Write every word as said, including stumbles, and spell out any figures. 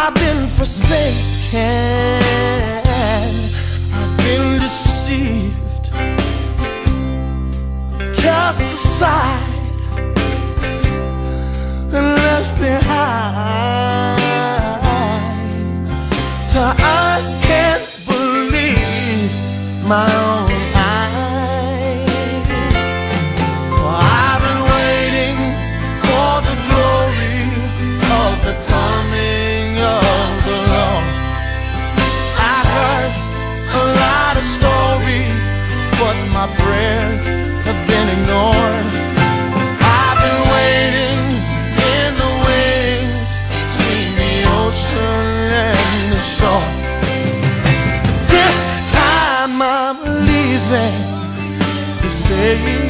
I've been forsaken, I've been deceived, cast aside and left behind, till I can't believe my own eyes. Well, I've been waiting for the glory of the coming of the Lord. I heard a lot of stories, but my prayers have been ignored. I've been waiting in the wings between the ocean and the shore. This time I'm leaving to stay.